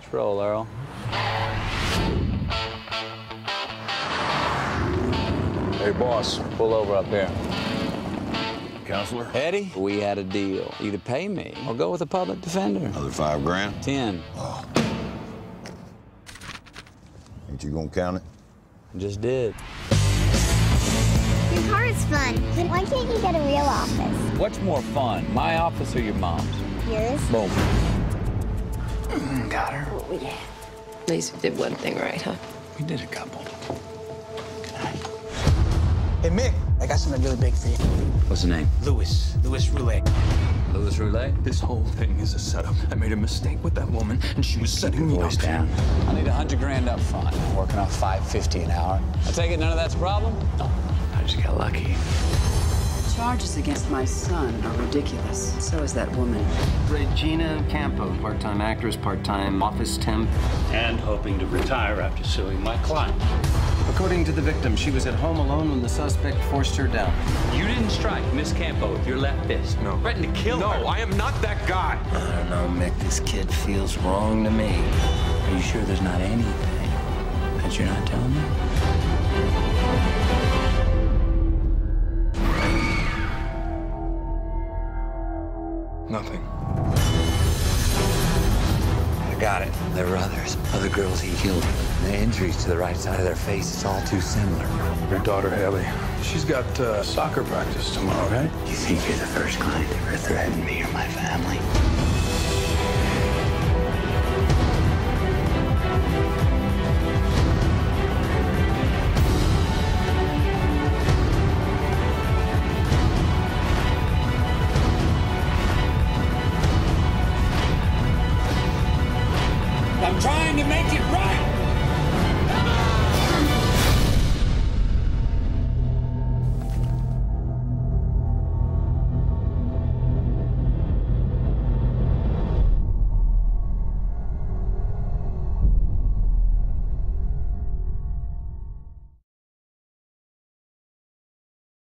Let's roll, Earl. Hey, boss, Pull over up here. counselor. Eddie, we had a deal. Either pay me or go with a public defender. Another 5 grand? 10. Ain't you gonna count it? Just did. Your car is fun, but why can't you get a real office? What's more fun, my office or your mom's? Yours? Boom. Got her. Oh, yeah. At least we did one thing right, huh? We did a couple. Hey, Mick, I got something really big for you. What's the name? Louis Roulet. Louis Roulet? This whole thing is a setup. I made a mistake with that woman, and she was setting me up. Voice down. I need 100 grand up front. I'm working off $5.50 an hour. I take it none of that's a problem? No. I just got lucky. Charges against my son are ridiculous. So is that woman. Regina Campo, part-time actress, part-time office temp. And hoping to retire after suing my client. According to the victim, she was at home alone when the suspect forced her down. You didn't strike Miss Campo with your left fist. No. Threatened to kill her. No, I am not that guy. I don't know, Mick. This kid feels wrong to me. Are you sure there's not anything that you're not telling me? Nothing. I got it. There were others. Other girls he killed. The injuries to the right side of their face, it's all too similar. Your daughter, Haley, she's got soccer practice tomorrow, right? You think you're the first client to ever threaten me or my family? I'm trying to make it right!